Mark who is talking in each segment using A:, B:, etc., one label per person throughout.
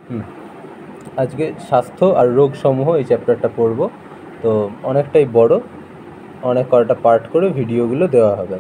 A: আজকে স্বাস্থ্য আর রোগসমূহ এই চ্যাপ্টারটা পড়ব। তো অনেকটাই বড়, অনেক কয়টা পার্ট করে ভিডিওগুলো দেওয়া হবে।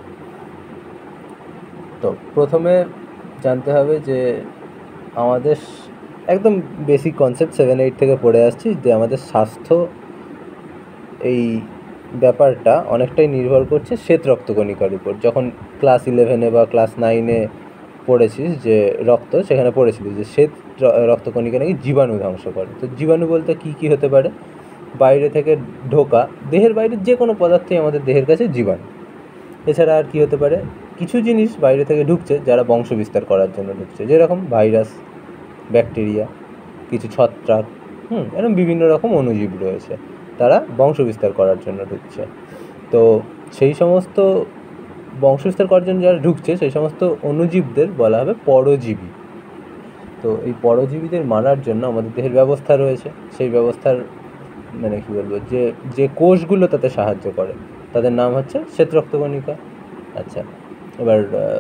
A: তো প্রথমে জানতে হবে যে আমাদের একদম বেসিক কনসেপ্ট 7-8 থেকে পড়ে আসছি যে আমাদের স্বাস্থ্য এই ব্যাপারটা অনেকটাই নির্ভর করছে শ্বেত রক্তকণিকার উপর। যখন ক্লাস 11-এ বা ক্লাস 9-এ পড়েছিস যে রক্ত, সেখানে পড়েছিলিস যে শ্বেত রক্তকণিকা নাকি জীবাণু ধ্বংস করে। তো জীবাণু বলতে কী হতে পারে? বাইরে থেকে ঢোকা, দেহের বাইরে যে কোনো পদার্থই আমাদের দেহের কাছে জীবাণু। এছাড়া আর কী হতে পারে? কিছু জিনিস বাইরে থেকে ঢুকছে যারা বংশ বিস্তার করার জন্য ঢুকছে, যেরকম ভাইরাস, ব্যাকটেরিয়া, কিছু ছত্রাক, এরকম বিভিন্ন রকম অণুজীব রয়েছে, তারা বংশ বিস্তার করার জন্য ঢুকছে। তো সেই সমস্ত বংশ বিস্তার করার জন্য যারা ঢুকছে সেই সমস্ত অণুজীবদের বলা হবে পরজীবী। তো এই পরজীবীদের মারার জন্য আমাদের দেহের ব্যবস্থা রয়েছে। সেই ব্যবস্থার মানে কী বলবো, যে কোষগুলো তাতে সাহায্য করে তাদের নাম হচ্ছে শ্বেত রক্তকণিকা। আচ্ছা, এবার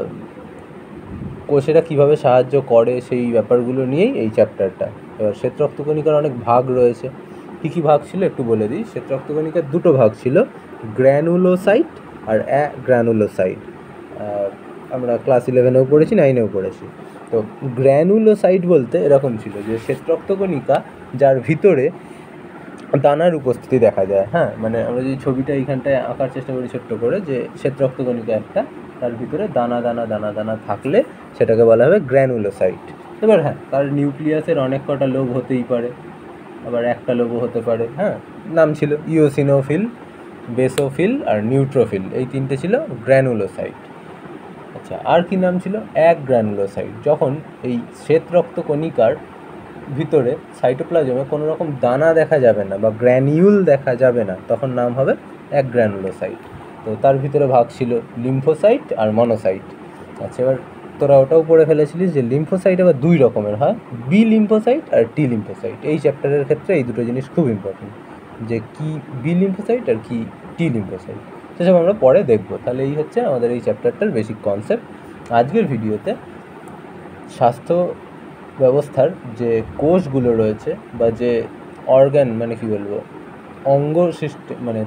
A: কোষেরা কীভাবে সাহায্য করে সেই ব্যাপারগুলো নিয়েই এই চ্যাপ্টারটা। এবার শ্বেত রক্তকণিকার অনেক ভাগ রয়েছে। কী কী ভাগ ছিল একটু বলে দিই। শ্বেত রক্তকণিকার দুটো ভাগ ছিল, গ্র্যানুলোসাইট আর অ্যাগ্র্যানুলোসাইট। আমরা ক্লাস 11-এও পড়েছি, 9-এও পড়েছি। তো গ্র্যানুলোসাইট বলতে এরকম ছিল যে শ্বেত রক্তকণিকা যার ভিতরে দানার উপস্থিতি দেখা যায়। মানে আমরা যদি ছবিটা এইখানটায় আঁকার চেষ্টা করি ছোট্ট করে, যে শ্বেত রক্তকণিকা একটা, তার ভিতরে দানা দানা দানা দানা থাকলে সেটাকে বলা হবে গ্র্যানুলোসাইট। এবার তার নিউক্লিয়াসের অনেক কটা লোব হতেই পারে, আবার একটা লোবও হতে পারে। নাম ছিল ইওসিনোফিল, বেসোফিল আর নিউট্রোফিল, এই তিনটে ছিল গ্র্যানুলোসাইট। আচ্ছা, আর কি নাম ছিল? অ্যাগ্র্যানুলোসাইট। যখন এই শ্বেত রক্তকণিকার ভিতরে সাইটোপ্লাজমে কোনো রকম দানা দেখা যাবে না বা গ্র্যানিউল দেখা যাবে না, তখন নাম হবে অ্যাগ্র্যানুলোসাইট। তো তার ভিতরে ভাগ ছিল লিম্ফোসাইট আর মনোসাইট। আচ্ছা, এবার তোরা ওটাও পড়ে ফেলেছিলিস যে লিম্ফোসাইট আবার দুই রকমের হয়, বি লিম্ফোসাইট আর টি লিম্ফোসাইট। এই চ্যাপ্টারের ক্ষেত্রে এই দুটো জিনিস খুব ইম্পর্টেন্ট, যে কি বি লিম্ফোসাইট আর কি টি লিম্ফোসাইট, সেসব আমরা পরে দেখব। তাহলে এই হচ্ছে আমাদের এই চ্যাপ্টারটার বেসিক কনসেপ্ট। আজকের ভিডিওতে স্বাস্থ্য ব্যবস্থার যে কোষগুলো রয়েছে বা যে অর্গান, মানে কি বলবো, অঙ্গ সিস্টেম, মানে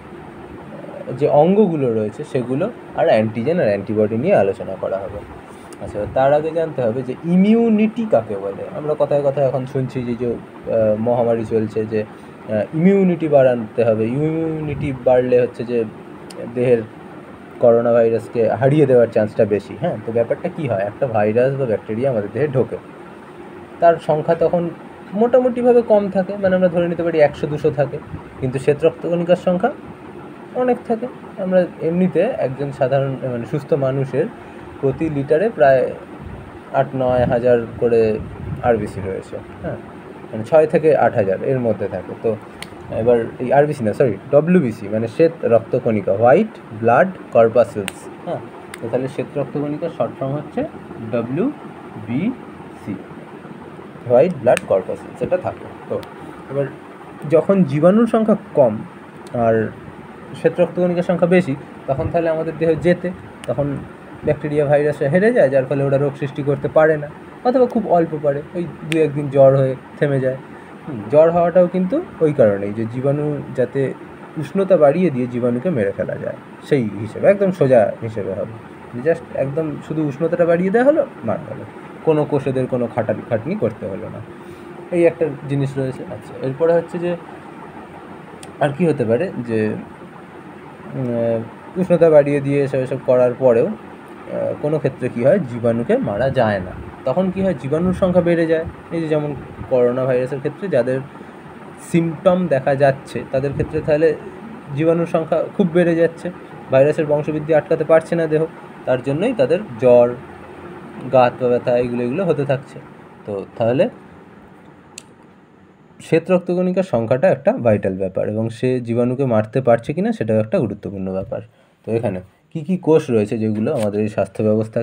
A: যে অঙ্গগুলো রয়েছে সেগুলো আর অ্যান্টিজেন আর অ্যান্টিবডি নিয়ে আলোচনা করা হবে। আচ্ছা, তার আগে জানতে হবে যে ইমিউনিটি কাকে বলে। আমরা কথায় কথায় এখন শুনছি যে মহামারী চলছে, যে ইমিউনিটি বাড়াতে হবে। ইমিউনিটি বাড়লে হচ্ছে যে দেহের করোনা ভাইরাসকে হারিয়ে দেওয়ার চান্সটা বেশি। তো ব্যাপারটা কি হয়, একটা ভাইরাস বা ব্যাকটেরিয়া আমাদের দেহে ঢোকে, তার সংখ্যা তখন মোটামুটিভাবে কম থাকে, মানে আমরা ধরে নিতে পারি 100-200 থাকে, কিন্তু শ্বেত রক্তকণিকার সংখ্যা অনেক থাকে। আমরা এমনিতে একজন সাধারণ মানে সুস্থ মানুষের প্রতি লিটারে প্রায় 8-9 হাজার করে আরবিসি রয়েছে। মানে 6 থেকে 8 হাজার এর মধ্যে থাকে। তো এবার এই আরবিসি না, সরি, ডব্লিউবিসি মানে শ্বেত রক্তকণিকা, হোয়াইট ব্লাড কর্পাসেলস। তো তাহলে শ্বেত রক্তকণিকার শর্ট ফর্ম হচ্ছে WBC, হোয়াইট ব্লাড কর্পাসেলস, এটা থাকে। তো এবার যখন জীবাণুর সংখ্যা কম আর শ্বেত রক্তকণিকার সংখ্যা বেশি, তখন তাহলে আমাদের দেহে যেতে তখন ব্যাকটেরিয়া ভাইরাসে হেরে যায়, যার ফলে ওরা রোগ সৃষ্টি করতে পারে না, অথবা খুব অল্প পারে, ওই 2-1 দিন জ্বর হয়ে থেমে যায়। জ্বর হওয়াটাও কিন্তু ওই কারণেই, যে জীবাণু যাতে উষ্ণতা বাড়িয়ে দিয়ে জীবাণুকে মেরে ফেলা যায়, সেই হিসেবে একদম সোজা হিসেবে হবে, জাস্ট একদম শুধু উষ্ণতাটা বাড়িয়ে দেওয়া হলো, মারা হলো, কোনো কোষেদের কোনো খাটনি করতে হলো না। এই একটা জিনিস রয়েছে। আচ্ছা, এরপরে হচ্ছে যে আর কি হতে পারে, যে উষ্ণতা বাড়িয়ে দিয়ে এসব করার পরেও কোনো ক্ষেত্রে কী হয়, জীবাণুকে মারা যায় না। তখন কী হয়, জীবাণুর সংখ্যা বেড়ে যায়। এই যে যেমন করোনা ভাইরাসের ক্ষেত্রে যাদের সিমটম দেখা যাচ্ছে তাদের ক্ষেত্রে তাহলে জীবাণুর সংখ্যা খুব বেড়ে যাচ্ছে, ভাইরাসের বংশবৃদ্ধি আটকাতে পারছে না দেহ, তার জন্যই তাদের জ্বর, গা হাত পা ব্যথা এগুলো হতে থাকছে। তো তাহলে শ্বেত রক্তকণিকার সংখ্যাটা একটা ভাইটাল ব্যাপার, এবং সে জীবাণুকে মারতে পারছে কিনা সেটাও একটা গুরুত্বপূর্ণ ব্যাপার। তো এখানে কি কি কোষ রয়েছে যেগুলো আমাদের এই স্বাস্থ্য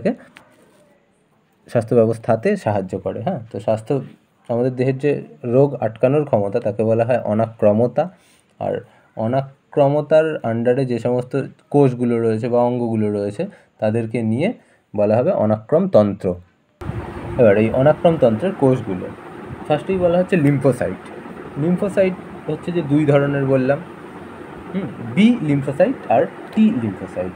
A: ব্যবস্থাতে সাহায্য করে। তো আমাদের দেহের যে রোগ আটকানোর ক্ষমতা তাকে বলা হয় অনাক্রমতা, আর অনাক্রমতার আন্ডারে যে সমস্ত কোষগুলো রয়েছে বা অঙ্গগুলো রয়েছে তাদেরকে নিয়ে বলা হবে অনাক্রমতন্ত্র। এবার এই অনাক্রমতন্ত্রের কোষগুলো ফার্স্টেই বলা হচ্ছে লিম্ফোসাইট। লিম্ফোসাইট হচ্ছে যে দুই ধরনের বললাম, বি লিম্ফোসাইট আর T lymphocyte.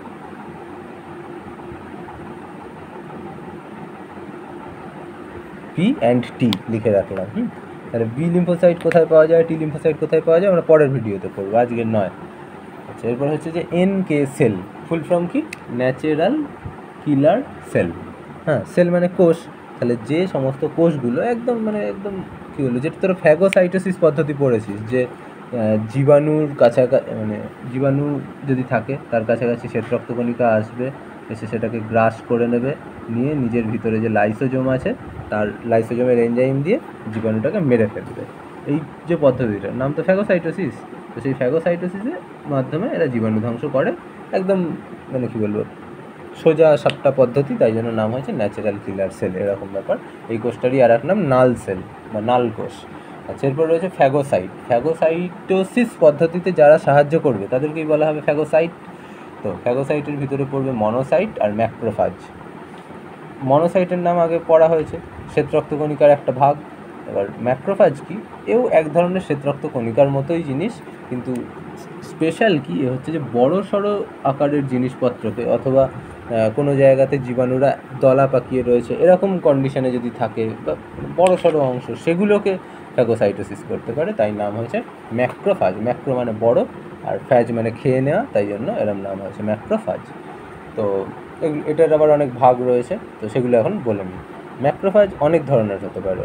A: P and T লিখে রাখলাম। তাহলে বি লিম্ফোসাইট কোথায় পাওয়া যায়, টি লিম্ফোসাইট কোথায় পাওয়া যায় আমরা পরের ভিডিওতে করবো, আজকের নয়। আচ্ছা, এরপর হচ্ছে যে এনকে সেল, ফুল ফর্ম কি, ন্যাচারাল কিলার সেল। হ্যাঁ, সেল মানে কোষ। তাহলে যে সমস্ত কোষগুলো একদম কী বলবো, যেটা তোরা ফ্যাগোসাইটোসিস পদ্ধতি পড়েছিস, যে জীবাণুর কাছাকাছি, মানে জীবাণু যদি থাকে তার কাছাকাছি শ্বেত রক্তকণিকা আসবে, এসে সেটাকে গ্রাস করে নেবে, নিয়ে নিজের ভিতরে যে লাইসোজোম আছে তার লাইসোজোমের এনজাইম দিয়ে জীবাণুটাকে মেরে ফেলবে। এই যে পদ্ধতিটার নাম তো ফ্যাগোসাইটোসিস। তো সেই ফ্যাগোসাইটোসিসের মাধ্যমে এরা জীবাণু ধ্বংস করে, একদম কী বলবো, সোজা সাপটা পদ্ধতি, তাই জন্য নাম হয়েছে ন্যাচারাল কিলার সেল, এরকম ব্যাপার। এই কোষটারই আর এক নাম নাল সেল বা নাল কোষ। আচ্ছা, এরপর রয়েছে ফ্যাগোসাইট। ফ্যাগোসাইটোসিস পদ্ধতিতে যারা সাহায্য করবে তাদেরকেই বলা হবে ফ্যাগোসাইট। তো ফ্যাগোসাইটের ভিতরে পড়বে মনোসাইট আর ম্যাক্রোফাজ। মনোসাইটের নাম আগে পড়া হয়েছে, শ্বেত রক্তকণিকার একটা ভাগ। এবার ম্যাক্রোফাজ কি, এও এক ধরনের শ্বেত রক্তকণিকার মতোই জিনিস, কিন্তু স্পেশাল কি এ হচ্ছে যে বড় সড়ো আকারের জিনিসপত্রকে, অথবা কোনো জায়গাতে জীবাণুরা দলা পাকিয়ে রয়েছে এরকম কন্ডিশনে যদি থাকে, বা বড় সড়ো অংশ, সেগুলোকে ফ্যাগোসাইটোসিস করতে পারে, তাই নাম হয়েছে ম্যাক্রোফাজ। ম্যাক্রো মানে বড়, আর ফ্যাজ মানে খেয়ে নেওয়া, তাই জন্য এরম নাম হয়েছে ম্যাক্রোফাজ। তো এটার আবার অনেক ভাগ রয়েছে, তো সেগুলো এখন বলে নিই। ম্যাক্রোফাজ অনেক ধরনের হতে পারে।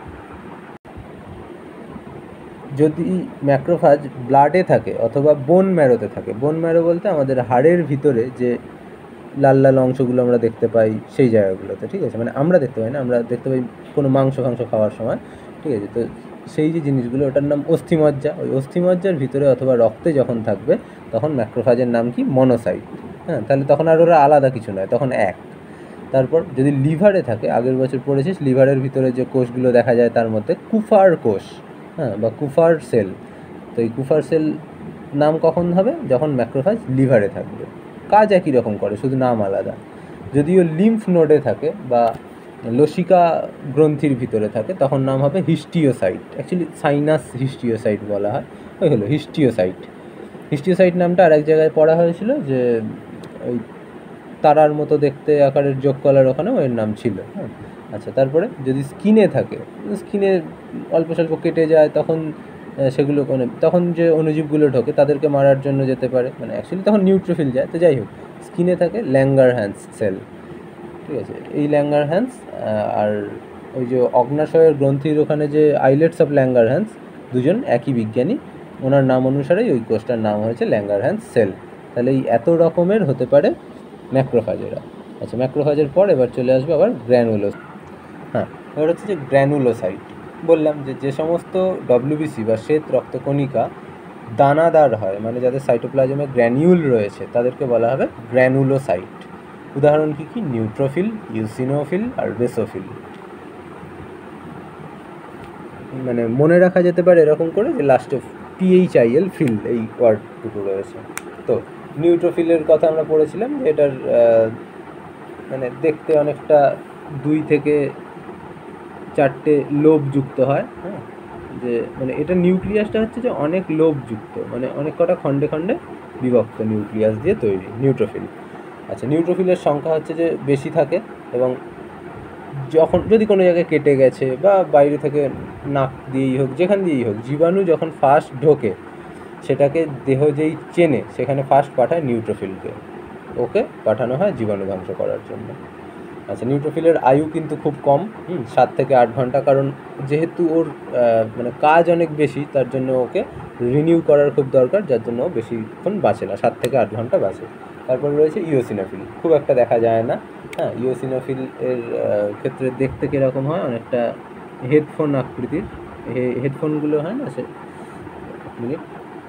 A: যদি ম্যাক্রোফাজ ব্লাডে থাকে অথবা বোন ম্যারোতে থাকে, বোন ম্যারো বলতে আমাদের হাড়ের ভিতরে যে লাল লাল অংশগুলো আমরা দেখতে পাই সেই জায়গাগুলোতে, ঠিক আছে, মানে আমরা দেখতে পাই না, আমরা দেখতে পাই কোনো মাংস খাওয়ার সময়, ঠিক আছে। তো সেই যে জিনিসগুলো, ওটার নাম অস্থিমজ্জা। ওই অস্থিমজ্জার ভিতরে অথবা রক্তে যখন থাকবে তখন ম্যাক্রোফাজের নাম কি, মনোসাইট। হ্যাঁ, তাহলে তখন আর ওরা আলাদা কিছু নয়, তখন এক। তারপর যদি লিভারে থাকে, আগের বছর পড়েছিস লিভারের ভিতরে যে কোষগুলো দেখা যায় তার মধ্যে কুফার কোষ, হ্যাঁ, বা কুফার সেল। তো এই কুফার সেল নাম কখন হবে, যখন ম্যাক্রোফাজ লিভারে থাকবে। কাজ একই রকম করে, শুধু নাম আলাদা। যদিও লিম্ফ নোডে থাকে বা লসিকা গ্রন্থির ভিতরে থাকে তখন নাম হবে হিস্টিওসাইট। অ্যাকচুয়ালি সাইনাস হিস্টিওসাইট বলা হয়, ওই হলো হিস্টিওসাইট। হিস্টিওসাইট নামটা আরেক জায়গায় পড়া হয়েছিল, যে ওই তারার মতো দেখতে আকারের যোগ কলার ওখানেও এর নাম ছিল। হ্যাঁ, আচ্ছা, তারপরে যদি স্কিনে থাকে, স্কিনে অল্প স্বল্প কেটে যায়, তখন সেগুলো তখন যে অণুজীবগুলো ঢোকে তাদেরকে মারার জন্য যেতে পারে, মানে অ্যাকচুয়ালি তখন নিউট্রোফিল যায়। তো যাই হোক, স্কিনে থাকে ল্যাঙ্গারহ্যান্স সেল, ঠিক আছে। এই ল্যাঙ্গারহ্যান্স আর ওই যে অগ্নাশয়ের গ্রন্থির ওখানে যে আইলেটস অফ ল্যাঙ্গারহ্যান্স, দুজন একই বিজ্ঞানী, ওনার নাম অনুসারেই ওই কোষটার নাম হয়েছে ল্যাঙ্গারহ্যান্স সেল। তাহলে এই এত রকমের হতে পারে ম্যাক্রোফাজেরা। আচ্ছা, ম্যাক্রোফাজের পর এবার চলে আসবে আবার হ্যাঁ, এবার হচ্ছে যে গ্র্যানুলোসাইট। বললাম যে সমস্ত ডব্লিউবিসি বা শ্বেত রক্তকণিকা দানাদার হয়, মানে যাদের সাইটোপ্লাজমে গ্র্যানিউল রয়েছে, তাদেরকে বলা হবে গ্র্যানুলোসাইট। উদাহরণ কী কী, নিউট্রোফিল, ইউসিনোফিল আর বেসোফিল। মানে মনে রাখা যেতে পারে এরকম করে যে লাস্টে PHIL ফিল এই ওয়ার্ডটুকু রয়েছে। তো নিউট্রোফিলের কথা আমরা পড়েছিলাম যে এটার মানে দেখতে অনেকটা 2 থেকে 4টে লোভ যুক্ত হয়। হ্যাঁ, যে মানে এটা নিউক্লিয়াসটা হচ্ছে যে অনেক লোভ যুক্ত, মানে অনেক কটা খণ্ডে খণ্ডে বিভক্ত নিউক্লিয়াস দিয়ে তৈরি নিউট্রোফিল। আচ্ছা, নিউট্রোফিলের সংখ্যা হচ্ছে যে বেশি থাকে, এবং যখন যদি কোনো জায়গায় কেটে গেছে বা বাইরে থেকে নাক দিয়েই হোক, যেখান দিয়েই হোক, জীবাণু যখন ফার্স্ট ঢোকে সেটাকে দেহ যেই চেনে, সেখানে ফার্স্ট পাঠায় নিউট্রোফিলকে, ওকে পাঠানো হয় জীবাণু ধ্বংস করার জন্য। আচ্ছা, নিউট্রোফিলের আয়ু কিন্তু খুব কম, 7 থেকে 8 ঘন্টা, কারণ যেহেতু ওর মানে কাজ অনেক বেশি, তার জন্য ওকে রিনিউ করার খুব দরকার, যার জন্য ও বেশিক্ষণ বাঁচে না, 7 থেকে 8 ঘন্টা বাঁচে। তারপর রয়েছে ইওসিনোফিল, খুব একটা দেখা যায় না। হ্যাঁ, ইওসিনোফিল এর ক্ষেত্রে দেখতে কীরকম হয়, অনেকটা হেডফোন আকৃতির, হেডফোনগুলো হয় না, সে মিনিট,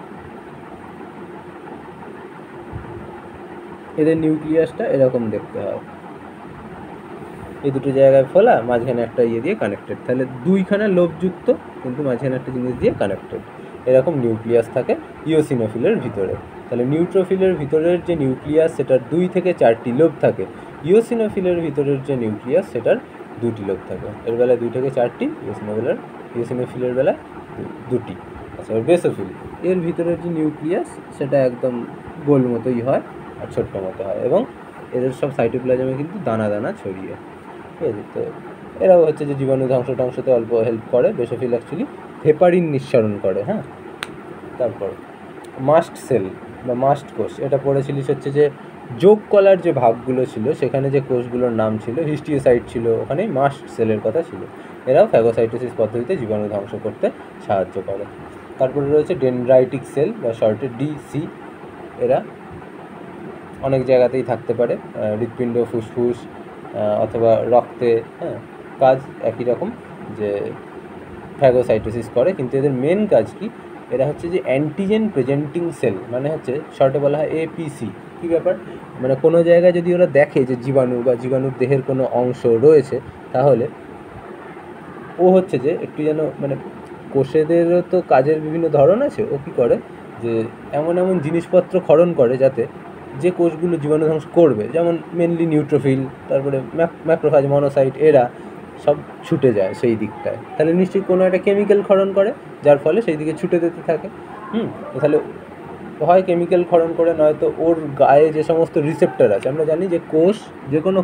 A: এদের নিউক্লিয়াসটা এরকম দেখতে হয়, এই দুটো জায়গায় ফোলা, মাঝখানে একটা ইয়ে দিয়ে কানেক্টেড, তাহলে 2খানা লোভযুক্ত কিন্তু মাঝখানে একটা জিনিস দিয়ে কানেক্টেড, এরকম নিউক্লিয়াস থাকে ইওসিনোফিলের ভিতরে। তাহলে নিউট্রোফিলের ভিতরের যে নিউক্লিয়াস সেটার 2 থেকে 4টি লোভ থাকে, ইওসিনোফিলের ভিতরের যে নিউক্লিয়াস সেটার 2টি লোক থাকে। এর বেলায় 2 থেকে 4টি, ইওসিনোফিলের বেলায় 2টি। আচ্ছা, এবার বেসোফিল, এর ভিতরের যে নিউক্লিয়াস সেটা একদম গোল মতোই হয় আর ছোট্ট মতো হয়, এবং এদের সব সাইটোপ্লাজমে কিন্তু দানা দানা ছড়িয়ে, ঠিক আছে। তো এরাও হচ্ছে যে জীবাণু ধ্বংসতে অল্প হেল্প করে। বেসোফিল অ্যাকচুয়ালি হেপারিন নিঃসরণ করে, হ্যাঁ। তারপর মাস্ট সেল বা মাস্ট কোষ, এটা পড়েছিলিস হচ্ছে যে যোগ কলার যে ভাগগুলো ছিল সেখানে যে কোষগুলোর নাম ছিল হিস্টিওসাইট ছিল, ওখানে মাস্ট সেলের কথা ছিল। এরাও ফ্যাগোসাইটোসিস পদ্ধতিতে জীবাণু ধ্বংস করতে সাহায্য করে। তারপরে রয়েছে ডেনড্রাইটিক সেল বা শর্টে ডিসি, এরা অনেক জায়গাতেই থাকতে পারে, হৃৎপিণ্ড, ফুসফুস অথবা রক্তে, হ্যাঁ। কাজ একই রকম, যে ফ্যাগোসাইটোসিস করে, কিন্তু এদের মেন কাজ কি, এরা হচ্ছে যে অ্যান্টিজেন প্রেজেন্টিং সেল, মানে হচ্ছে শর্টে বলা হয় এপিসি। কী ব্যাপার, মানে কোনো জায়গায় যদি ওরা দেখে যে জীবাণু বা জীবাণুর দেহের কোনো অংশ রয়েছে, তাহলে ও হচ্ছে যে একটু যেন, মানে কোষেদেরও তো কাজের বিভিন্ন ধরন আছে, ও কী করে যে এমন এমন জিনিসপত্র ক্ষরণ করে যাতে যে কোষগুলো জীবাণু ধ্বংস করবে, যেমন মেনলি নিউট্রোফিল, তারপরে ম্যাক্রোফাজ, মনোসাইট, এরা সব ছুটে যায় সেই দিকটায়। তাহলে নিশ্চয়ই কোনো একটা কেমিক্যাল ক্ষরণ করে, যার ফলে সেই দিকে ছুটে যেতে থাকে। তাহলে হয় কেমিক্যাল ক্ষরণ করে, নয়তো ওর গায়ে যে সমস্ত রিসেপ্টর আছে, আমরা জানি যে কোষ, যে কোনো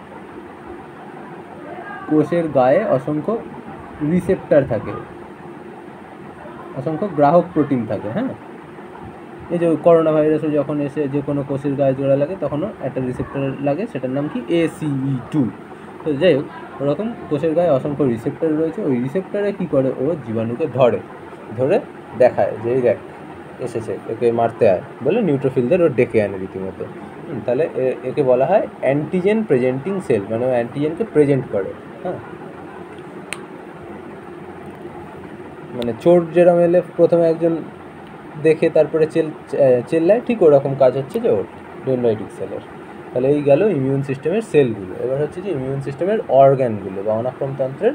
A: কোষের গায়ে অসংখ্য রিসেপ্টর থাকে, অসংখ্য গ্রাহক প্রোটিন থাকে, হ্যাঁ। এই যে করোনা ভাইরাসও যখন এসে যে কোনো কোষের গায়ে জোড়া লাগে, তখনও একটা রিসেপ্টর লাগে, সেটার নাম কি ACE2। তো যাই হোক, ওরকম কোষের গায়ে অসংখ্য রিসেপ্টর রয়েছে। ওই রিসেপ্টরে কী করে, ও জীবাণুকে ধরে দেখায় যে এই দেখ এসেছে, একে মারতে আয় বলে নিউট্রোফিলদের ও ডেকে আনে রীতিমতো। তাহলে একে বলা হয় অ্যান্টিজেন প্রেজেন্টিং সেল, মানে ও অ্যান্টিজেনকে প্রেজেন্ট করে, হ্যাঁ। মানে চোর যেরকম এলে প্রথমে একজন দেখে তারপরে চেল্লায়, ঠিক ওরকম কাজ হচ্ছে যে ওর ডেনড্রাইটিক সেলের। তাহলে এই গেল ইমিউন সিস্টেমের সেলগুলো। এবার হচ্ছে যে ইমিউন সিস্টেমের অর্গ্যানগুলো বা অনাক্রমতন্ত্রের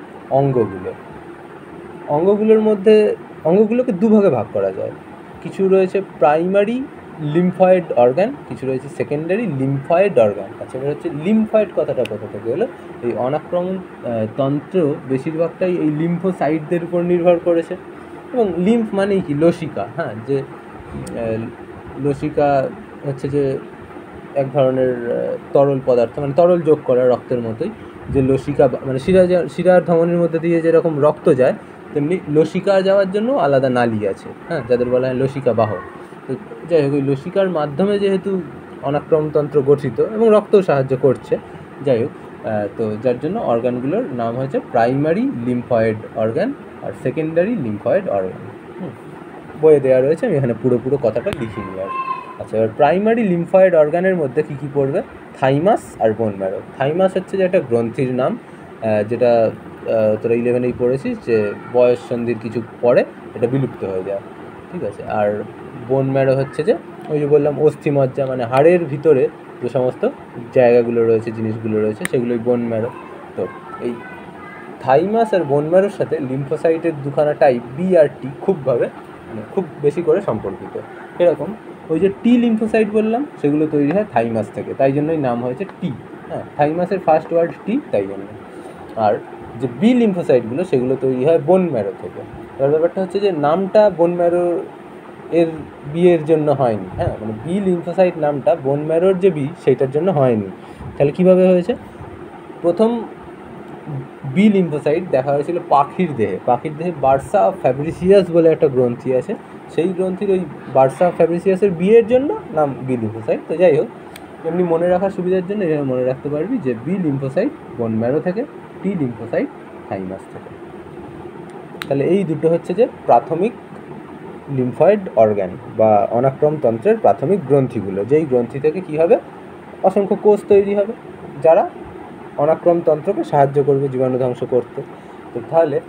A: অঙ্গগুলোর মধ্যে অঙ্গগুলোকে দুভাগে ভাগ করা যায়। কিছু রয়েছে প্রাইমারি লিম্ফয়েড অর্গান, কিছু রয়েছে সেকেন্ডারি লিম্ফয়েড অর্গান। আচ্ছা, এবার হচ্ছে লিম্ফয়েড কথাটা কোথা থেকে এলো, এই অনাক্রমণ তন্ত্র বেশিরভাগটাই এই লিম্ফোসাইটদের উপর নির্ভর করেছে। এবং লিম্ফ মানেই কি, লসিকা, হ্যাঁ। যে লসিকা হচ্ছে যে এক ধরনের তরল পদার্থ, মানে তরল যোগ করা রক্তের মতোই। যে লসিকা, মানে শিরার ধমনির মধ্যে দিয়ে যেরকম রক্ত যায়, তেমনি লসিকা যাওয়ার জন্য আলাদা নালী আছে, হ্যাঁ, যাদের বলা হয় লসিকা বাহক। তো যাই হোক, ওই লসিকার মাধ্যমে যেহেতু অনাক্রমতন্ত্র গঠিত এবং রক্তও সাহায্য করছে, যাই হোক, তো যার জন্য অর্গানগুলোর নাম হয়েছে প্রাইমারি লিম্ফয়েড অর্গান আর সেকেন্ডারি লিম্ফয়েড অর্গান। বইয়ে দেওয়া রয়েছে, আমি এখানে পুরো কথাটা লিখিনি আর। আচ্ছা, এবার প্রাইমারি লিম্ফয়েড অর্গানের মধ্যে কী কী পড়বে, থাইমাস আর বোন ম্যারো। থাইমাস হচ্ছে যে একটা গ্রন্থির নাম, যেটা তোরা 11এই পড়েছিস, যে বয়স সন্ধির কিছু পরে এটা বিলুপ্ত হয়ে যায়, ঠিক আছে। আর বোন ম্যারো হচ্ছে যে ওই যে বললাম অস্থিমজ্জা, মানে হাড়ের ভিতরে যে সমস্ত জায়গাগুলো রয়েছে, জিনিসগুলো রয়েছে, সেগুলোই বোন ম্যারো। তো এই থাইমাস আর বোন ম্যারোর সাথে লিম্ফোসাইটের দুখানা টাইপ বি আর টি খুব বেশি করে সম্পর্কিত। এরকম ওই যে টি লিম্ফোসাইট বললাম, সেগুলো তৈরি হয় থাইমাস থেকে, তাই জন্যই নাম হয়েছে টি, হ্যাঁ। থাইমাসের ফার্স্ট ওয়ার্ড টি, তাই জন্য। আর যে বি লিম্ফোসাইটগুলো, সেগুলো তৈরি হয় বোন ম্যারো থেকে। এবার ব্যাপারটা হচ্ছে যে নামটা বোন ম্যারো এর বিয়ের জন্য হয়নি, হ্যাঁ। মানে বি লিম্ফোসাইট নামটা বোন ম্যারোর যে বি, সেইটার জন্য হয়নি। তাহলে কীভাবে হয়েছে, প্রথম বি লিম্ফোসাইট দেখা হয়েছিল পাখির দেহে বার্সা ফ্যাব্রিসিয়াস বলে একটা গ্রন্থি আছে, সেই গ্রন্থির ওই বার্সা ফ্যাব্রিসিয়াসের বিয়ের জন্য নাম বি লিম্ফোসাইট। তো যাই হোক, এমনি মনে রাখার সুবিধার জন্য এখানে মনে রাখতে পারবি যে বি লিম্ফোসাইট বোন ম্যারো থেকে, টি লিম্ফোসাইট থাইমাস থেকে। তাহলে এই দুটো হচ্ছে যে প্রাথমিক লিম্ফয়েড অর্গান বা অনাক্রমতন্ত্রের প্রাথমিক গ্রন্থিগুলো, যেই গ্রন্থি থেকে কী হবে, অসংখ্য কোষ তৈরি হবে, যারা অনাক্রমতন্ত্রকে সাহায্য করবে জীবাণু ধ্বংস করতে। তো তাহলে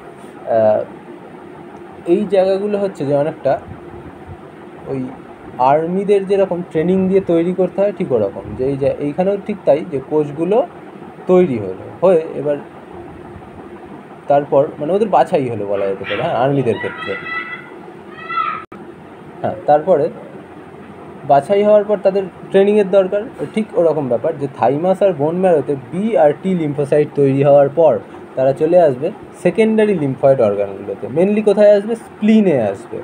A: এই জায়গাগুলো হচ্ছে যে অনেকটা ওই আর্মিদের যেরকম ট্রেনিং দিয়ে তৈরি করতে হয়, ঠিক ওরকম, যে এইখানেও ঠিক তাই, যে কোষগুলো তৈরি হয়ে এবার তারপর মানে ওদের বাছাই হলো বলা যেতে পারে, হ্যাঁ, আর্মিদের ক্ষেত্রে। হ্যাঁ, তারপরে বাছাই হওয়ার পর তাদের ট্রেনিংয়ের দরকার, ঠিক ওরকম ব্যাপার যে থাইমাস আর বোন ম্যারোতে বি আর টি লিম্ফোসাইট তৈরি হওয়ার পর তারা চলে আসবে সেকেন্ডারি লিম্ফয়েড অর্গানগুলোতে। মেনলি কোথায় আসবে? স্প্লিনে আসবে,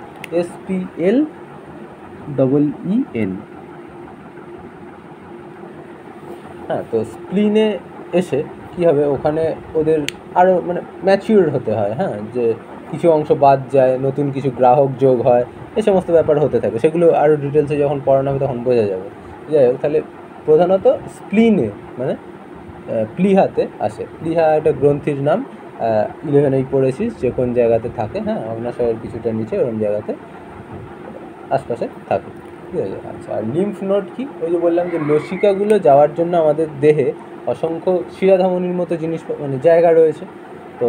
A: SPLEEN। হ্যাঁ, তো স্প্লিনে এসে কী হবে, ওখানে ওদের আরও মানে ম্যাচিউর হতে হয়, হ্যাঁ, যে কিছু অংশ বাদ যায়, নতুন কিছু গ্রাহক যোগ হয়, এই সমস্ত ব্যাপার হতে থাকে। সেগুলো আরও ডিটেলসে যখন পড়ানো হবে তখন বোঝা যাবে। যাই হোক, তাহলে প্রধানত স্প্লিনে মানে প্লিহাতে আসে। প্লিহা একটা গ্রন্থির নাম, 11এই পড়েছিস যে কোন জায়গাতে থাকে, হ্যাঁ, অগ্নাশয়ের কিছুটা নিচে ওরকম জায়গাতে আশপাশে থাকে, ঠিক আছে। আচ্ছা, আর লিম্ফ নোড কি? ওই যে বললাম যে লসিকাগুলো যাওয়ার জন্য আমাদের দেহে অসংখ্য শিরাধমনির মতো জিনিস মানে জায়গা রয়েছে। তো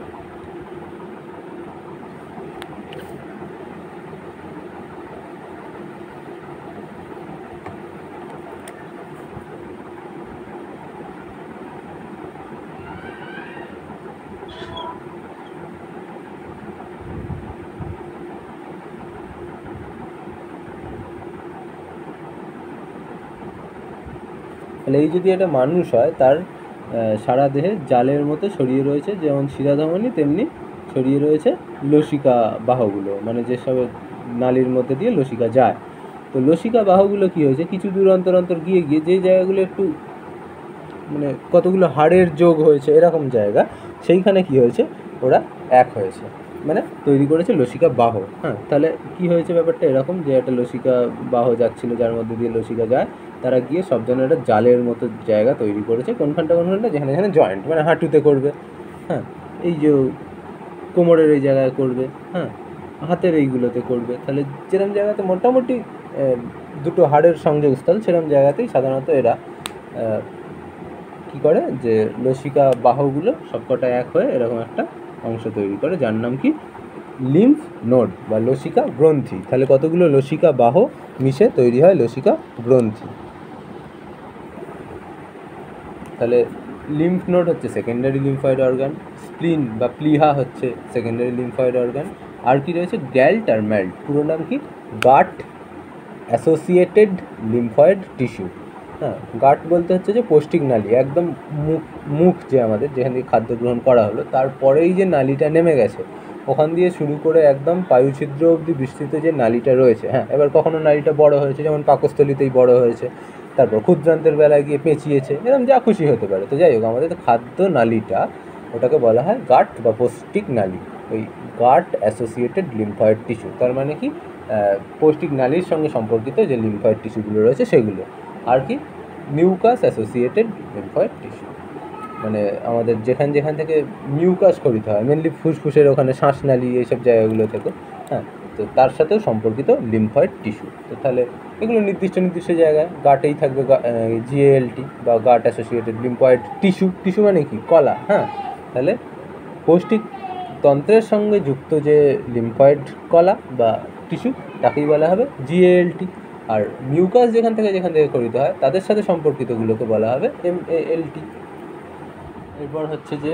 A: তাহলে এই যদি একটা মানুষ হয়, তার সারা দেহে জালের মতো ছড়িয়ে রয়েছে যেমন শিরাধমনি, তেমনি ছড়িয়ে রয়েছে লসিকা বাহুগুলো, মানে যেসব নালীর মধ্যে দিয়ে লসিকা যায়। তো লসিকা বাহুগুলো কী হয়েছে, কিছু দূর অন্তর অন্তর গিয়ে গিয়ে যে জায়গাগুলো একটু মানে কতগুলো হাড়ের যোগ হয়েছে এরকম জায়গা, সেইখানে কি হয়েছে, ওরা এক হয়েছে, মানে তৈরি করেছে লসিকা বাহ। হ্যাঁ, তাহলে কি হয়েছে ব্যাপারটা এরকম যে একটা লসিকা বাহ যাচ্ছিলো যার মধ্যে দিয়ে লসিকা যায়, তারা গিয়ে সব জন্য একটা জালের মতো জায়গা তৈরি করেছে কোনখানটা যেখানে যেখানে জয়েন্ট, মানে হাঁটুতে করবে, হ্যাঁ, এই যে কোমরের এই জায়গায় করবে, হ্যাঁ, হাতের এইগুলোতে করবে। তাহলে যেরকম জায়গাতে মোটামুটি দুটো হাড়ের সংযোগস্থল, সেরকম জায়গাতেই সাধারণত এরা কী করে, যে লসিকা বাহুগুলো সবকটা এক হয়ে এরকম একটা অংশ তৈরি করে, যার নাম কি লিম্ফ নোড বা লসিকা গ্রন্থি। তাহলে কতগুলো লসিকা বাহ মিশে তৈরি হয় লসিকা গ্রন্থি। তাহলে লিম্ফ নোড হচ্ছে সেকেন্ডারি লিম্ফয়েড অর্গান, স্প্লিন বা প্লিহা হচ্ছে সেকেন্ডারি লিম্ফয়েড অর্গান। আর কি রয়েছে? গ্যাল্ট আর ম্যাল্ট, পুরো নাম কি? Gut associated lymphoid tissue. হ্যাঁ, গাট বলতে হচ্ছে যে পৌষ্টিক নালী, একদম মুখ যে আমাদের যেখান থেকে খাদ্য গ্রহণ করা হলো তারপরেই যে নালীটা নেমে গেছে, ওখান দিয়ে শুরু করে একদম পায়ুছিদ্র অবধি বিস্তৃত যে নালীটা রয়েছে। হ্যাঁ, এবার কখনো নালীটা বড় হয়েছে, যেমন পাকস্থলীতেই বড় হয়েছে, তারপর ক্ষুদ্রান্তের বেলায় গিয়ে পেঁচিয়েছে, এরকম যা খুশি হতে পারে। তো যাই হোক, আমাদের খাদ্য নালীটা ওটাকে বলা হয় গাট বা পৌষ্টিক নালী, ওই গাট অ্যাসোসিয়েটেড লিম্ফয়েড টিস্যু। তার মানে কি, পৌষ্টিক নালীর সঙ্গে সম্পর্কিত যে লিম্ফয়েড টিস্যুগুলো রয়েছে সেগুলো। আর কি, মিউকাস অ্যাসোসিয়েটেড লিম্ফয়েড টিস্যু, মানে আমাদের যেখান যেখান থেকে মিউকাস খরিত হয়, মেনলি ফুসফুসের ওখানে, শ্বাসনালী, এইসব জায়গাগুলো থেকে, হ্যাঁ, তো তার সাথেও সম্পর্কিত লিম্ফয়েড টিস্যু। তো তাহলে এগুলো নির্দিষ্ট নির্দিষ্ট জায়গায় গাটেই থাকবে, GALT বা gut associated lymphoid tissue. Tissue মানে কি? কলা। হ্যাঁ, তাহলে পৌষ্টিক তন্ত্রের সঙ্গে যুক্ত যে লিম্ফয়েড কলা বা টিস্যু তাকেই বলা হবে GALT। আর মিউকাস যেখান থেকে খরিত হয় তাদের সাথে সম্পর্কিতগুলোকে বলা হবে MALT। এরপর হচ্ছে যে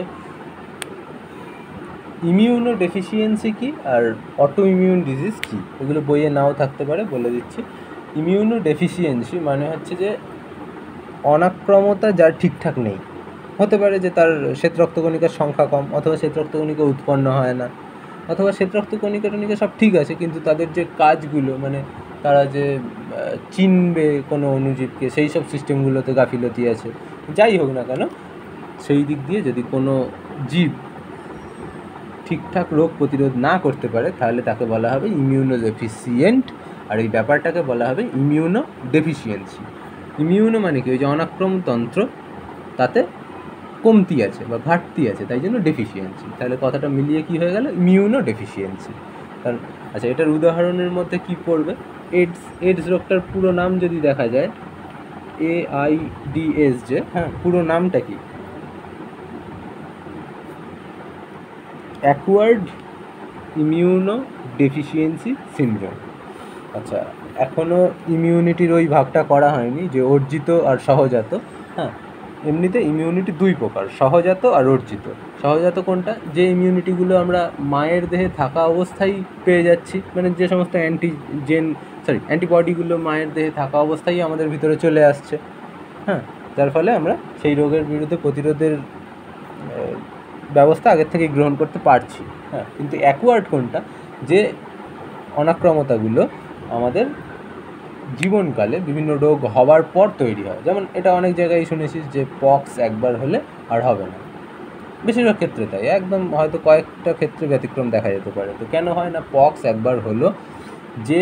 A: ইমিউনো ডেফিসিয়েন্সি কী আর অটো ইমিউন ডিজিজ কী, এগুলো বইয়ে নাও থাকতে পারে, বলে দিচ্ছি। ইমিউনো ডেফিসিয়েন্সি মানে হচ্ছে যে অনাক্রমতা যার ঠিকঠাক নেই, হতে পারে যে তার শ্বেত রক্তকণিকার সংখ্যা কম, অথবা শ্বেত রক্তকণিকা উৎপন্ন হয় না, অথবা শ্বেত রক্তকণিকা টনিকা সব ঠিক আছে, কিন্তু তাদের যে কাজগুলো, মানে তারা যে চিনবে কোনো অণুজীবকে, সেই সব সিস্টেমগুলোতে গাফিলতি আছে। যাই হোক না কেন, সেই দিক দিয়ে যদি কোনো জীব ঠিকঠাক রোগ প্রতিরোধ না করতে পারে, তাহলে তাকে বলা হবে ইমিউনো ডেফিসিয়েন্ট, আর এই ব্যাপারটাকে বলা হবে ইমিউনো ডেফিসিয়েন্সি। ইমিউনো মানে কি? ওই যে অনাক্রমতন্ত্র, তাতে কমতি আছে বা ঘাটতি আছে, তাই জন্য ডেফিসিয়েন্সি। তাহলে কথাটা মিলিয়ে কি হয়ে গেল? Immuno deficiency. কারণ আচ্ছা, এটার উদাহরণের মধ্যে কি পড়বে? এডস রোগটার পুরো নাম যদি দেখা যায়, AIDS, যে, হ্যাঁ, পুরো নামটা কি? Acquired immuno deficiency syndrome. আচ্ছা, এখনও ইমিউনিটির ওই ভাগটা করা হয়নি যে অর্জিত আর সহজাত। হ্যাঁ, এমনিতে ইমিউনিটি দুই প্রকার, সহজাত আর অর্জিত। সহজাত কোনটা? যে ইমিউনিটিগুলো আমরা মায়ের দেহে থাকা অবস্থায় পেয়ে যাচ্ছি, মানে যে সমস্ত অ্যান্টিজেন অ্যান্টিবডিগুলো মায়ের দেহে থাকা অবস্থায় আমাদের ভিতরে চলে আসছে, হ্যাঁ, যার ফলে আমরা সেই রোগের বিরুদ্ধে প্রতিরোধের ব্যবস্থা আগের থেকেই গ্রহণ করতে পারছি, হ্যাঁ। কিন্তু অ্যাকোয়ার্ড কোনটা, যে অনাক্রমতাগুলো আমাদের জীবনকালে বিভিন্ন রোগ হওয়ার পর তৈরি হয়। যেমন এটা অনেক জায়গায় শুনেছিস যে পক্স একবার হলে আর হবে না, বেশিরভাগ ক্ষেত্রে তাই, একদম হয়তো কয়েকটা ক্ষেত্রে ব্যতিক্রম দেখা যেতে পারে। তো কেন হয় না, পক্স একবার হলো যে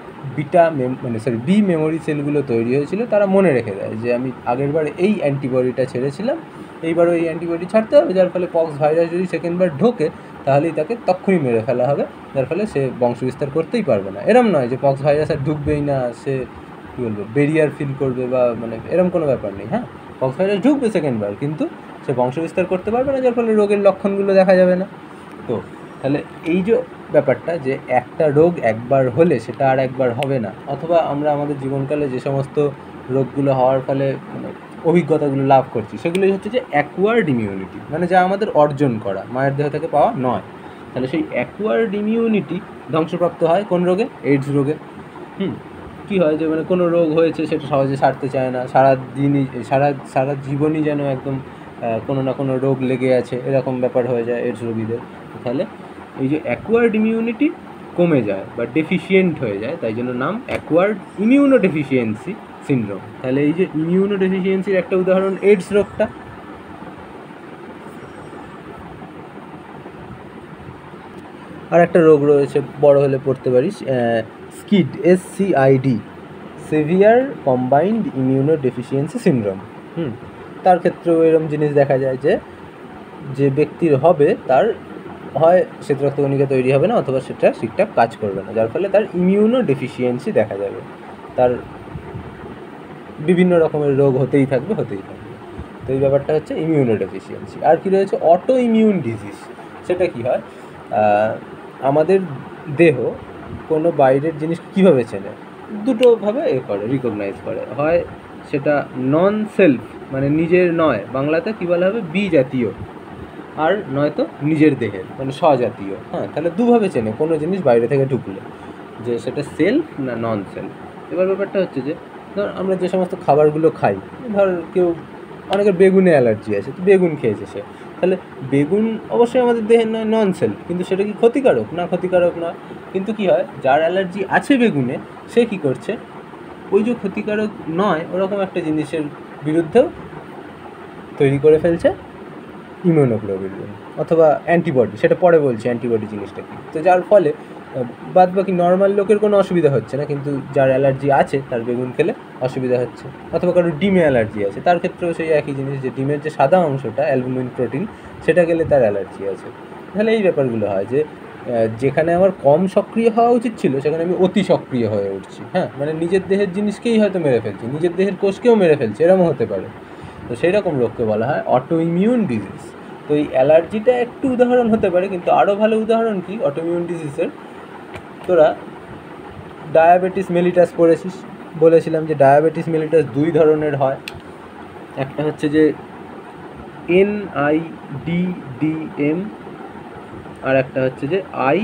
A: বি মেমোরি সেলগুলো তৈরি হয়েছিল তারা মনে রেখে দেয় যে আমি আগেরবার এই অ্যান্টিবডিটা ছেড়েছিলাম, এইবারও এই অ্যান্টিবডি ছাড়তে হবে, যার ফলে পক্স ভাইরাস যদি সেকেন্ডবার ঢোকে তাহলেই তাকে তখনই মেরে ফেলা হবে, যার ফলে সে বংশবিস্তার করতেই পারবে না। এরম নয় যে পক্স ভাইরাস আর ঢুকবেই না, সে কী বলবো বেরিয়ার ফিল করবে বা মানে এরম কোনো ব্যাপার নেই, হ্যাঁ। পক্স ভাইরাস ঢুকবে সেকেন্ডবার, কিন্তু সে বংশবিস্তার করতে পারবে না, যার ফলে রোগের লক্ষণগুলো দেখা যাবে না। তো তাহলে এই যে ব্যাপারটা, যে একটা রোগ একবার হলে সেটা আর একবার হবে না, অথবা আমরা আমাদের জীবনকালে যে সমস্ত রোগগুলো হওয়ার ফলে মানে অভিজ্ঞতাগুলো লাভ করছি, সেগুলোই হচ্ছে যে অ্যাকোয়ার্ড ইমিউনিটি, মানে যা আমাদের অর্জন করা, মায়ের দেহ থেকে পাওয়া নয়। তাহলে সেই অ্যাকোয়ার্ড ইমিউনিটি ধ্বংসপ্রাপ্ত হয় কোন রোগে? এইডস রোগে। কী হয় যে মানে কোনো রোগ হয়েছে সেটা সহজে সারতে চায় না, সারাদিনই সারা জীবনই যেন একদম কোনো না কোনো রোগ লেগে আছে, এরকম ব্যাপার হয়ে যায় এইডস রোগীদের। তাহলে এই যে অ্যাকোয়ার্ড ইমিউনিটি কমে যায় বা ডেফিসিয়েন্ট হয়ে যায়, তাই জন্য নাম অ্যাকোয়ার্ড ইমিউনোডেফিসিয়েন্সি সিনড্রোম। তাহলে এই যে ইমিউনোডেফিসিয়েন্সির একটা উদাহরণ এইডস রোগটা। আর একটা রোগ রয়েছে, বড় হলে পড়তে পারিস, skid, SCID, severe combined immunodeficiency syndrome. তার ক্ষেত্রেও এরকম জিনিস দেখা যায় যে ব্যক্তির হবে তার হয় শ্বেত রক্তকণিকা তৈরি হবে না, অথবা সেটা ঠিকঠাক কাজ করবে না, যার ফলে তার ইমিউনোডেফিসিয়েন্সি দেখা যাবে, তার বিভিন্ন রকমের রোগ হতেই থাকবে। তো এই ব্যাপারটা হচ্ছে ইমিউনোডেফিসিয়েন্সি। আর কি রয়েছে? Auto immune disease. সেটা কি হয়, আমাদের দেহ কোনো বাইরের জিনিস কীভাবে চেনে, দুটোভাবে রিকগনাইজ করে। হয় সেটা নন সেলফ, মানে নিজের নয়, বাংলাতে কী বলা হবে, বি জাতীয়, আর নয়তো নিজের দেহের মানে স্বজাতীয়, হ্যাঁ। তাহলে দুভাবে চেনে কোনো জিনিস বাইরে থেকে ঢুকলে, যে সেটা সেলফ না নন সেলফ। এবার ব্যাপারটা হচ্ছে যে ধর আমরা যে সমস্ত খাবারগুলো খাই, ধর অনেকের বেগুনে অ্যালার্জি আছে, তো বেগুন খেয়েছে সে, তাহলে বেগুন অবশ্যই আমাদের দেহের নয়, নন সেলফ, কিন্তু সেটা কি ক্ষতিকারক না? ক্ষতিকারক না। কিন্তু কি হয়, যার অ্যালার্জি আছে বেগুনে, সে কি করছে, ওই যে ক্ষতিকারক নয় ওরকম একটা জিনিসের বিরুদ্ধেও তৈরি করে ফেলছে ইমিউনোগ্লোবিন অথবা অ্যান্টিবডি। সেটা পরে বলছি অ্যান্টিবডি জিনিসটা কি। তো যার ফলে বাদ বাকি নর্মাল লোকের কোনো অসুবিধা হচ্ছে না, কিন্তু যার অ্যালার্জি আছে তার বেগুন খেলে অসুবিধা হচ্ছে। অথবা কারোর ডিমে অ্যালার্জি আছে, তার ক্ষেত্রেও সেই একই জিনিস, যে ডিমের যে সাদা অংশটা অ্যালবুমিন প্রোটিন, সেটা গেলে তার অ্যালার্জি আছে। তাহলে এই ব্যাপারগুলো হয় যে যেখানে আমার কম সক্রিয় হওয়া উচিত ছিল সেখানে আমি অতি সক্রিয় হয়ে উঠছি, হ্যাঁ। মানে নিজের দেহের জিনিসকেই হয়তো মেরে ফেলছি, নিজের দেহের কোষকেও মেরে ফেলছি, এরকমও হতে পারে। তো সেই রকম রোগকে বলা হয় অটো ইমিউন ডিজিজ। তো এই অ্যালার্জিটা একটু উদাহরণ হতে পারে, কিন্তু আরও ভালো উদাহরণ কি অটো ইমিউন ডিজিজের, তোরা ডায়াবেটিস মেলিটাস পড়েছিস, বলেছিলাম যে ডায়াবেটিস মেলিটাস দুই ধরনের হয়। একটা হচ্ছে যে NIDDM, আর একটা হচ্ছে যে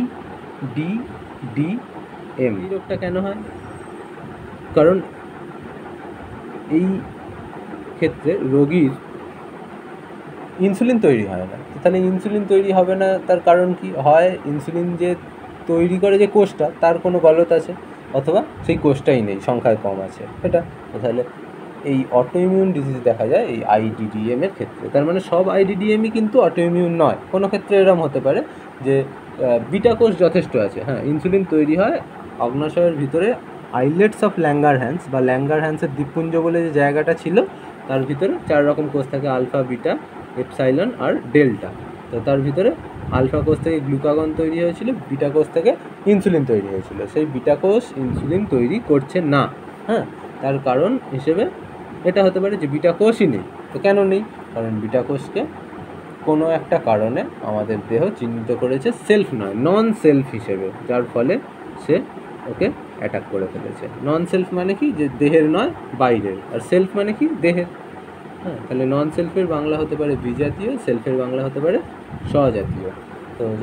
A: IDDM। এই রোগটা কেন হয়? কারণ এই ক্ষেত্রে রোগীর ইনসুলিন তৈরি হয় না। তাহলে ইনসুলিন তৈরি হবে না, তার কারণ কি হয়, ইনসুলিন যে তৈরি করে যে কোষটা, তার কোনো গলত আছে, অথবা সেই কোষটাই নেই, সংখ্যায় কম আছে, এটা। তাহলে এই অটো ইমিউন ডিজিজ দেখা যায় এই IDDM এর ক্ষেত্রে। তার মানে সব IDDMই কিন্তু অটো ইমিউন নয়। কোনো ক্ষেত্রে এরকম হতে পারে যে বিটা কোষ যথেষ্ট আছে, হ্যাঁ, ইনসুলিন তৈরি হয় অগ্নাশয়ের ভিতরে আইলেটস অফ ল্যাঙ্গারহ্যান্স বা ল্যাঙ্গারহ্যান্সের দ্বীপপুঞ্জ বলে যে জায়গাটা ছিল, তার ভিতরে 4 রকম কোষ থাকে, আলফা, বিটা, এপসাইলন আর ডেল্টা। তো তার ভিতরে আলফা কোষ থেকে গ্লুকাগন তৈরি হয়েছিল, বিটা কোষ থেকে ইনসুলিন তৈরি হয়েছিল। সেই বিটা কোষ ইনসুলিন তৈরি করছে না, হ্যাঁ। তার কারণ হিসেবে এটা হতে পারে যে বিটা কোষই নেই। তো কেন নেই? কারণ বিটা কোষকে কোনো একটা কারণে আমাদের দেহ চিহ্নিত করেছে সেলফ নয়, নন সেলফ হিসেবে, যার ফলে সে ওকে অ্যাটাক করে ফেলেছে। নন সেলফ মানে কি, যে দেহের নয় বাইরের, আর সেলফ মানে কি, দেহের, হ্যাঁ। তাহলে নন সেলফের বাংলা হতে পারে বিজাতীয়, সেলফের বাংলা হতে পারে স্বজাতীয়। তো যাই হোক,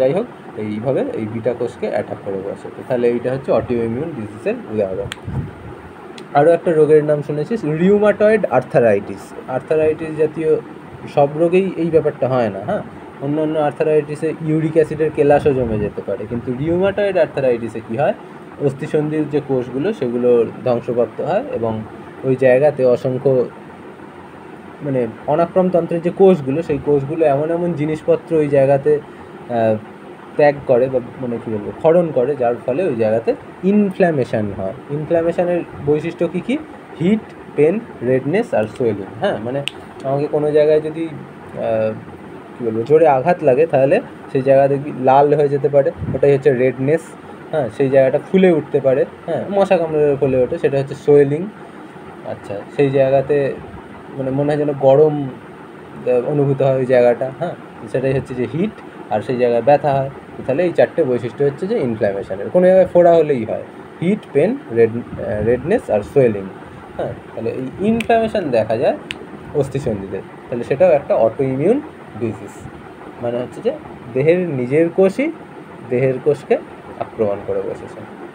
A: এইভাবে এই বিটা কোষকে অ্যাটাক করে বসে। তো তাহলে এইটা হচ্ছে অটো ইমিউন ডিজিজের উদাহরণ। আরও একটা রোগের নাম শুনেছিস, রিউমাটয়েড আর্থারাইটিস। আর্থারাইটিস জাতীয় সব রোগেই এই ব্যাপারটা হয় না, হ্যাঁ। অন্য অন্য আর্থারাইটিসে ইউরিক অ্যাসিডের কেলাসও জমে যেতে পারে, কিন্তু রিউমাটয়েড আর্থারাইটিসে কী হয়, অস্থিসন্ধির যে কোষগুলো সেগুলো ধ্বংসপ্রাপ্ত হয় এবং ওই জায়গাতে অসংখ্য মানে অনাক্রমতন্ত্রের যে কোষগুলো, সেই কোষগুলো এমন এমন জিনিসপত্র ওই জায়গাতে ত্যাগ করে বা মানে কী বলবো ক্ষরণ করে, যার ফলে ওই জায়গাতে ইনফ্ল্যামেশন হয়। ইনফ্ল্যামেশনের বৈশিষ্ট্য কী কী, হিট, পেন, রেডনেস আর সোয়েলিং। হ্যাঁ, মানে আমাকে কোনো জায়গায় যদি কী বলবো জোরে আঘাত লাগে তাহলে সেই জায়গাতে লাল হয়ে যেতে পারে, ওটাই হচ্ছে রেডনেস। হ্যাঁ, সেই জায়গাটা ফুলে উঠতে পারে, হ্যাঁ, মশা কামড়ে ফুলে ওঠে, সেটা হচ্ছে সোয়েলিং। আচ্ছা, সেই জায়গাতে মানে মনে হয় যেন গরম অনুভূত হয় ওই জায়গাটা, হ্যাঁ, সেটাই হচ্ছে যে হিট। আর সেই জায়গায় ব্যথা হয়। তাহলে এই চারটে বৈশিষ্ট্য হচ্ছে যে ইনফ্ল্যামেশনের। কোনো জায়গায় ফোড়া হলেই হয়, হিট, পেন, রেডনেস আর সোয়েলিং। হ্যাঁ, তাহলে এই ইনফ্ল্যামেশন দেখা যায় অস্থিসন্ধিতে, তাহলে সেটাও একটা অটো ইমিউন ডিজিজ। মানে হচ্ছে যে দেহের নিজের কোষই দেহের কোষকে আক্রমণ করে বসেছে।